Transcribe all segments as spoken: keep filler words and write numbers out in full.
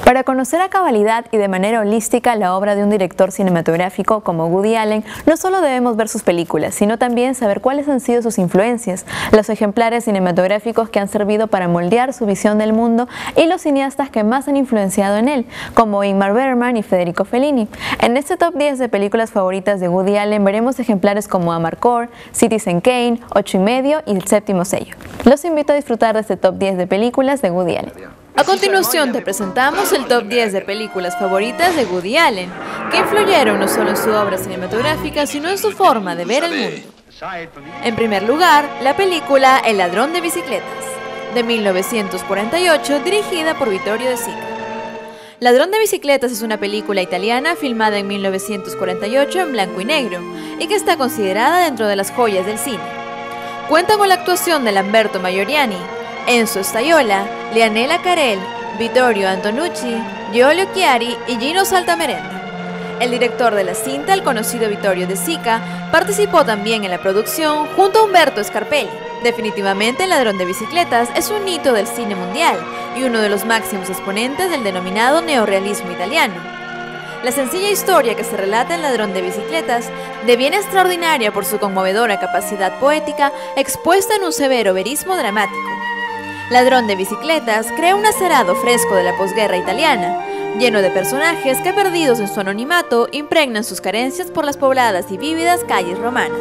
Para conocer a cabalidad y de manera holística la obra de un director cinematográfico como Woody Allen, no solo debemos ver sus películas, sino también saber cuáles han sido sus influencias, los ejemplares cinematográficos que han servido para moldear su visión del mundo y los cineastas que más han influenciado en él, como Ingmar Bergman y Federico Fellini. En este top diez de películas favoritas de Woody Allen veremos ejemplares como Amarcord, Citizen Kane, Ocho y medio y El séptimo sello. Los invito a disfrutar de este top diez de películas de Woody Allen. A continuación te presentamos el top diez de películas favoritas de Woody Allen, que influyeron no solo en su obra cinematográfica, sino en su forma de ver el mundo. En primer lugar, la película El ladrón de bicicletas, de mil novecientos cuarenta y ocho, dirigida por Vittorio De Sica. Ladrón de bicicletas es una película italiana filmada en mil novecientos cuarenta y ocho en blanco y negro, y que está considerada dentro de las joyas del cine. Cuenta con la actuación de Lamberto Maioriani, Enzo Staiola, Leanela Carel, Vittorio Antonucci, Giulio Chiari y Gino Saltamerenda. El director de la cinta, el conocido Vittorio De Sica, participó también en la producción junto a Umberto Scarpelli. Definitivamente, El ladrón de bicicletas es un hito del cine mundial y uno de los máximos exponentes del denominado neorrealismo italiano. La sencilla historia que se relata en Ladrón de bicicletas deviene extraordinaria por su conmovedora capacidad poética expuesta en un severo verismo dramático. Ladrón de bicicletas crea un acerado fresco de la posguerra italiana, lleno de personajes que, perdidos en su anonimato, impregnan sus carencias por las pobladas y vívidas calles romanas.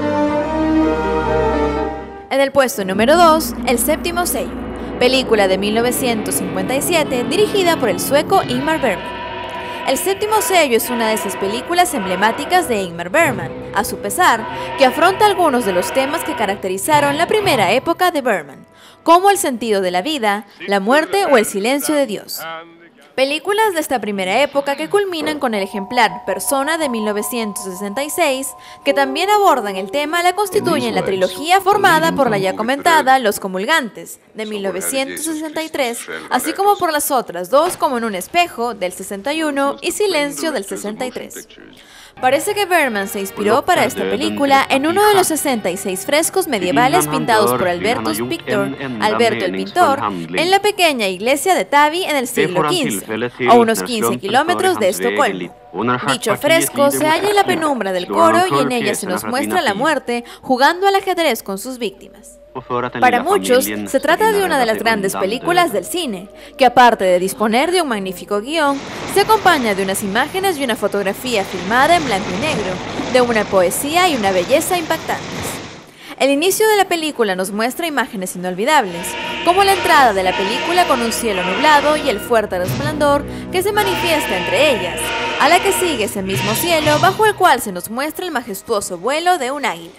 En el puesto número dos, El séptimo sello, película de mil novecientos cincuenta y siete dirigida por el sueco Ingmar Bergman. El séptimo sello es una de esas películas emblemáticas de Ingmar Bergman, a su pesar, que afronta algunos de los temas que caracterizaron la primera época de Bergman, como el sentido de la vida, la muerte o el silencio de Dios. Películas de esta primera época que culminan con el ejemplar Persona de mil novecientos sesenta y seis, que también abordan el tema, la constituyen la trilogía formada por la ya comentada Los Comulgantes, de mil novecientos sesenta y tres, así como por las otras dos como En un espejo, del sesenta y uno, y Silencio, del sesenta y tres. Parece que Bergman se inspiró para esta película en uno de los sesenta y seis frescos medievales pintados por Albertus Pictor, Alberto el Pintor, en la pequeña iglesia de Täby en el siglo quince, a unos quince kilómetros de Estocolmo. Dicho fresco se halla en la penumbra del coro y en ella se nos muestra la muerte jugando al ajedrez con sus víctimas. Para muchos, se trata de una de las grandes películas del cine, que aparte de disponer de un magnífico guión, se acompaña de unas imágenes y una fotografía filmada en blanco y negro, de una poesía y una belleza impactantes. El inicio de la película nos muestra imágenes inolvidables, como la entrada de la película con un cielo nublado y el fuerte resplandor que se manifiesta entre ellas, a la que sigue ese mismo cielo bajo el cual se nos muestra el majestuoso vuelo de un águila.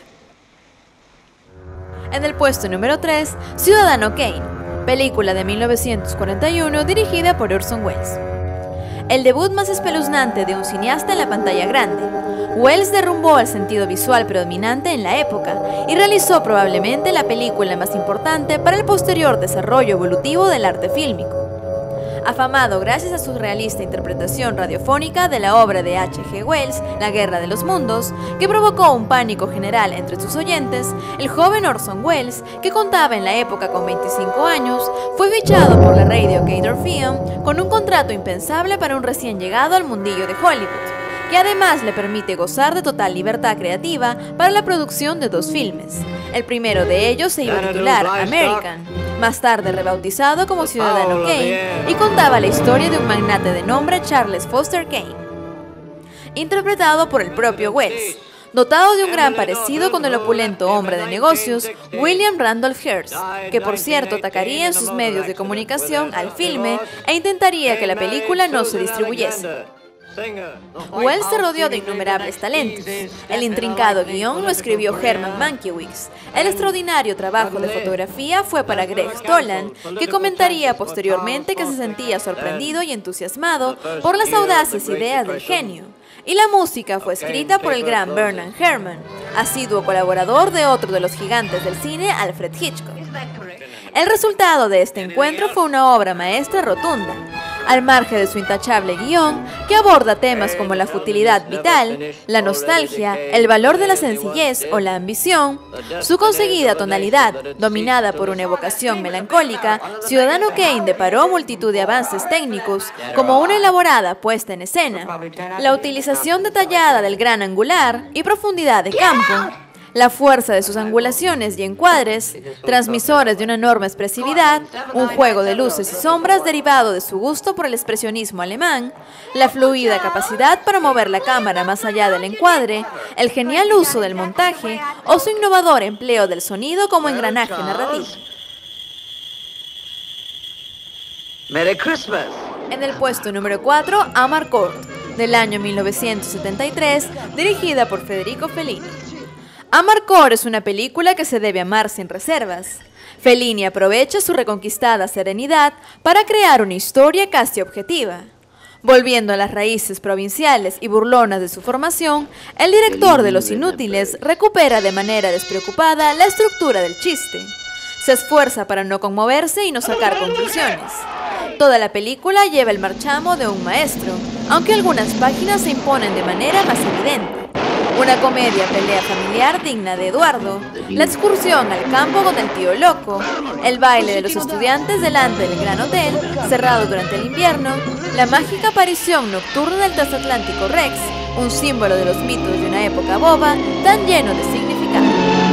En el puesto número tres, Ciudadano Kane, película de mil novecientos cuarenta y uno dirigida por Orson Welles. El debut más espeluznante de un cineasta en la pantalla grande, Welles derrumbó el sentido visual predominante en la época y realizó probablemente la película más importante para el posterior desarrollo evolutivo del arte fílmico. Afamado gracias a su realista interpretación radiofónica de la obra de H G Wells, La Guerra de los Mundos, que provocó un pánico general entre sus oyentes, el joven Orson Welles, que contaba en la época con veinticinco años, fue fichado por la Radio Gator Film con un contrato impensable para un recién llegado al mundillo de Hollywood, que además le permite gozar de total libertad creativa para la producción de dos filmes. El primero de ellos se iba a titular American, más tarde rebautizado como Ciudadano Kane, y contaba la historia de un magnate de nombre Charles Foster Kane, interpretado por el propio Welles, dotado de un gran parecido con el opulento hombre de negocios William Randolph Hearst, que por cierto atacaría en sus medios de comunicación al filme e intentaría que la película no se distribuyese. Welles se rodeó de innumerables talentos. El intrincado guión lo escribió Herman Mankiewicz. El extraordinario trabajo de fotografía fue para Greg Toland, que comentaría posteriormente que se sentía sorprendido y entusiasmado por las audaces ideas del genio. Y la música fue escrita por el gran Bernard Herrmann, asiduo colaborador de otro de los gigantes del cine, Alfred Hitchcock. El resultado de este encuentro fue una obra maestra rotunda. Al margen de su intachable guión, que aborda temas como la futilidad vital, la nostalgia, el valor de la sencillez o la ambición, su conseguida tonalidad, dominada por una evocación melancólica, Ciudadano Kane deparó multitud de avances técnicos, como una elaborada puesta en escena, la utilización detallada del gran angular y profundidad de campo, la fuerza de sus angulaciones y encuadres, transmisores de una enorme expresividad, un juego de luces y sombras derivado de su gusto por el expresionismo alemán, la fluida capacidad para mover la cámara más allá del encuadre, el genial uso del montaje o su innovador empleo del sonido como engranaje narrativo. Merry Christmas. En el puesto número cuatro, Amarcord, del año mil novecientos setenta y tres, dirigida por Federico Fellini. Amarcord es una película que se debe amar sin reservas. Fellini aprovecha su reconquistada serenidad para crear una historia casi objetiva. Volviendo a las raíces provinciales y burlonas de su formación, el director de Los Inútiles recupera de manera despreocupada la estructura del chiste. Se esfuerza para no conmoverse y no sacar conclusiones. Toda la película lleva el marchamo de un maestro, aunque algunas páginas se imponen de manera más evidente. Una comedia pelea familiar digna de Eduardo, la excursión al campo con el tío loco, el baile de los estudiantes delante del Gran Hotel, cerrado durante el invierno, la mágica aparición nocturna del transatlántico Rex, un símbolo de los mitos de una época boba tan lleno de significado.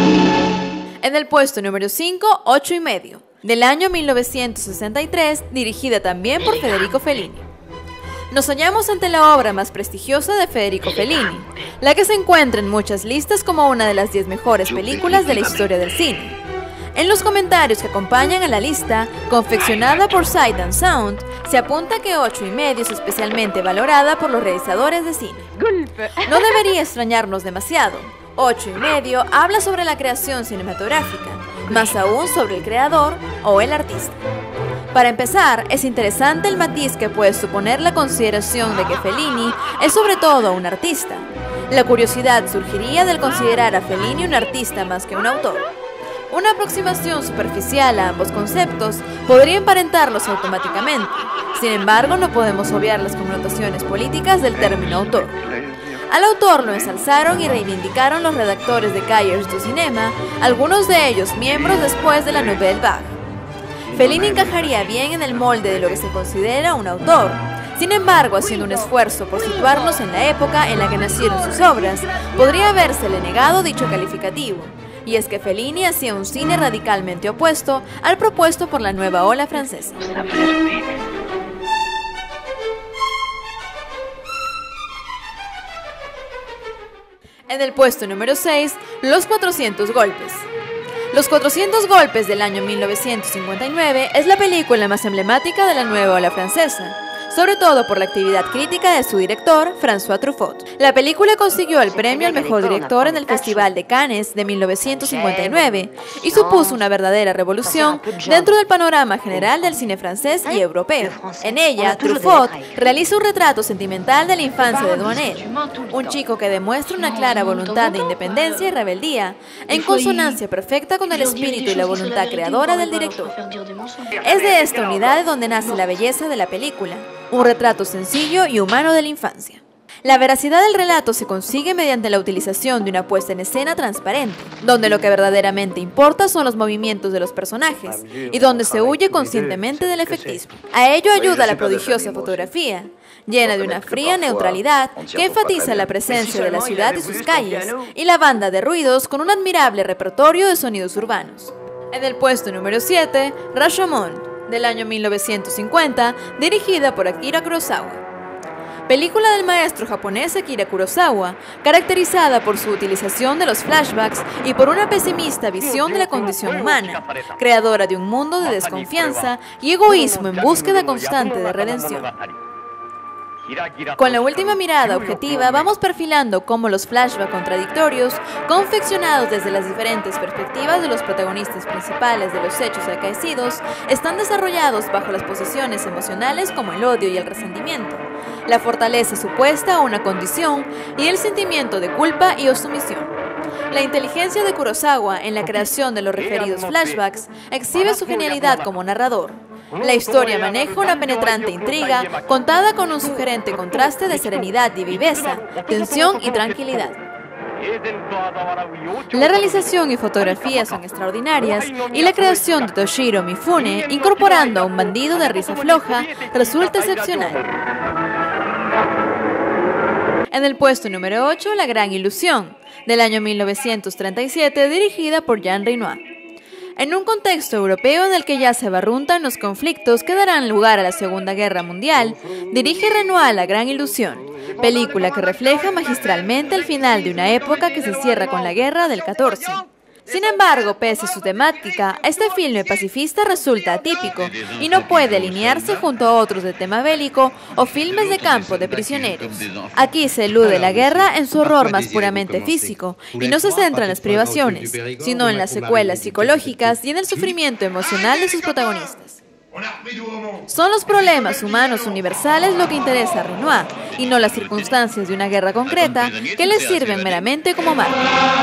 En el puesto número cinco, Ocho y medio, del año mil novecientos sesenta y tres, dirigida también por Federico Fellini. Nos hallamos ante la obra más prestigiosa de Federico Fellini, la que se encuentra en muchas listas como una de las diez mejores películas de la historia del cine. En los comentarios que acompañan a la lista, confeccionada por Sight and Sound, se apunta que Ocho y medio es especialmente valorada por los realizadores de cine. No debería extrañarnos demasiado. Ocho y medio habla sobre la creación cinematográfica, más aún sobre el creador o el artista. Para empezar, es interesante el matiz que puede suponer la consideración de que Fellini es sobre todo un artista. La curiosidad surgiría del considerar a Fellini un artista más que un autor. Una aproximación superficial a ambos conceptos podría emparentarlos automáticamente. Sin embargo, no podemos obviar las connotaciones políticas del término autor. Al autor lo ensalzaron y reivindicaron los redactores de Cahiers du Cinema, algunos de ellos miembros después de la Nouvelle Vague. Fellini encajaría bien en el molde de lo que se considera un autor. Sin embargo, haciendo un esfuerzo por situarnos en la época en la que nacieron sus obras, podría habérsele negado dicho calificativo. Y es que Fellini hacía un cine radicalmente opuesto al propuesto por la nueva ola francesa. En el puesto número seis, Los cuatrocientos golpes. Los cuatrocientos golpes del año mil novecientos cincuenta y nueve es la película más emblemática de la nueva ola francesa, sobre todo por la actividad crítica de su director, François Truffaut. La película consiguió el premio al mejor director en el Festival de Cannes de mil novecientos cincuenta y nueve y supuso una verdadera revolución dentro del panorama general del cine francés y europeo. En ella, Truffaut realiza un retrato sentimental de la infancia de Douanel, un chico que demuestra una clara voluntad de independencia y rebeldía, en consonancia perfecta con el espíritu y la voluntad creadora del director. Es de esta unidad de donde nace la belleza de la película, un retrato sencillo y humano de la infancia. La veracidad del relato se consigue mediante la utilización de una puesta en escena transparente, donde lo que verdaderamente importa son los movimientos de los personajes y donde se huye conscientemente del efectismo. A ello ayuda la prodigiosa fotografía, llena de una fría neutralidad que enfatiza la presencia de la ciudad y sus calles, y la banda de ruidos con un admirable repertorio de sonidos urbanos. En el puesto número siete, Rashomon, del año mil novecientos cincuenta, dirigida por Akira Kurosawa. Película del maestro japonés Akira Kurosawa, caracterizada por su utilización de los flashbacks y por una pesimista visión de la condición humana, creadora de un mundo de desconfianza y egoísmo en búsqueda constante de redención. Con la última mirada objetiva vamos perfilando cómo los flashbacks contradictorios, confeccionados desde las diferentes perspectivas de los protagonistas principales de los hechos acaecidos, están desarrollados bajo las posiciones emocionales como el odio y el resentimiento, la fortaleza supuesta a una condición y el sentimiento de culpa y o sumisión. La inteligencia de Kurosawa en la creación de los referidos flashbacks exhibe su genialidad como narrador. La historia maneja una penetrante intriga contada con un sugerente contraste de serenidad y viveza, tensión y tranquilidad. La realización y fotografía son extraordinarias y la creación de Toshiro Mifune, incorporando a un bandido de risa floja, resulta excepcional. En el puesto número ocho, La Gran Ilusión, del año mil novecientos treinta y siete, dirigida por Jean Renoir. En un contexto europeo en el que ya se barruntan los conflictos que darán lugar a la Segunda Guerra Mundial, dirige Renoir La Gran Ilusión, película que refleja magistralmente el final de una época que se cierra con la Guerra del catorce. Sin embargo, pese a su temática, este filme pacifista resulta atípico y no puede alinearse junto a otros de tema bélico o filmes de campo de prisioneros. Aquí se elude la guerra en su horror más puramente físico y no se centra en las privaciones, sino en las secuelas psicológicas y en el sufrimiento emocional de sus protagonistas. Son los problemas humanos universales lo que interesa a Renoir y no las circunstancias de una guerra concreta que le sirven meramente como marco.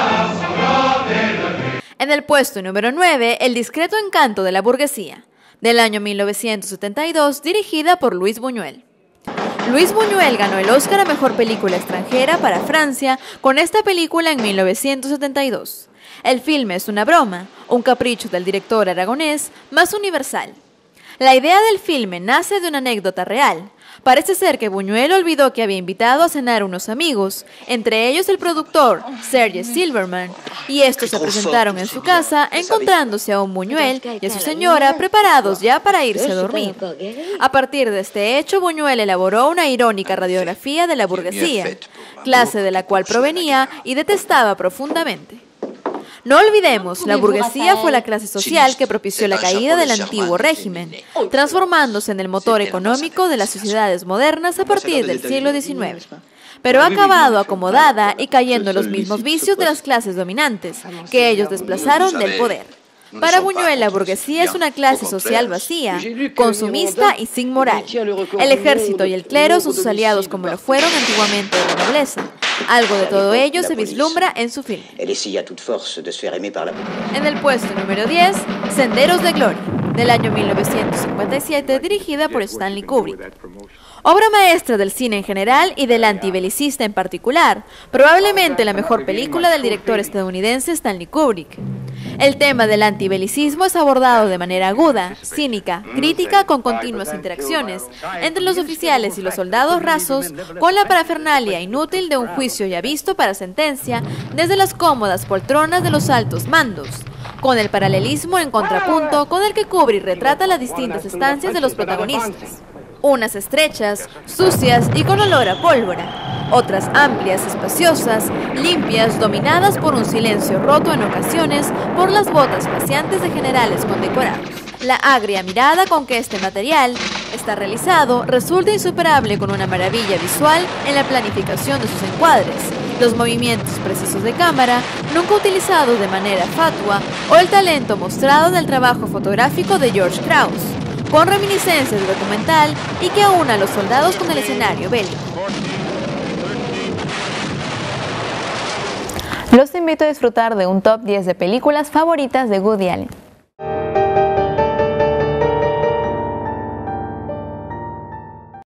En el puesto número nueve, El discreto encanto de la burguesía, del año mil novecientos setenta y dos, dirigida por Luis Buñuel. Luis Buñuel ganó el Oscar a Mejor Película Extranjera para Francia con esta película en mil novecientos setenta y dos. El filme es una broma, un capricho del director aragonés más universal. La idea del filme nace de una anécdota real. Parece ser que Buñuel olvidó que había invitado a cenar unos amigos, entre ellos el productor Serge Silverman, y estos se presentaron en su casa encontrándose a un Buñuel y a su señora preparados ya para irse a dormir. A partir de este hecho, Buñuel elaboró una irónica radiografía de la burguesía, clase de la cual provenía y detestaba profundamente. No olvidemos, la burguesía fue la clase social que propició la caída del antiguo régimen, transformándose en el motor económico de las sociedades modernas a partir del siglo diecinueve. Pero ha acabado acomodada y cayendo en los mismos vicios de las clases dominantes, que ellos desplazaron del poder. Para Buñuel, la burguesía es una clase social vacía, consumista y sin moral. El ejército y el clero son sus aliados como lo fueron antiguamente la nobleza. Algo de todo ello se vislumbra en su film. En el puesto número diez, Senderos de Gloria, del año mil novecientos cincuenta y siete, dirigida por Stanley Kubrick. Obra maestra del cine en general y del antibelicista en particular, probablemente la mejor película del director estadounidense Stanley Kubrick. El tema del antibelicismo es abordado de manera aguda, cínica, crítica, con continuas interacciones entre los oficiales y los soldados rasos, con la parafernalia inútil de un juicio ya visto para sentencia desde las cómodas poltronas de los altos mandos, con el paralelismo en contrapunto con el que Kubrick retrata las distintas estancias de los protagonistas. Unas estrechas, sucias y con olor a pólvora, otras amplias, espaciosas, limpias, dominadas por un silencio roto en ocasiones por las botas paseantes de generales condecorados. La agria mirada con que este material está realizado resulta insuperable con una maravilla visual en la planificación de sus encuadres, los movimientos precisos de cámara, nunca utilizados de manera fatua, o el talento mostrado en el trabajo fotográfico de George Krauss, con reminiscencias del documental y que aúna a los soldados con el escenario bélico. Los invito a disfrutar de un top diez de películas favoritas de Woody Allen.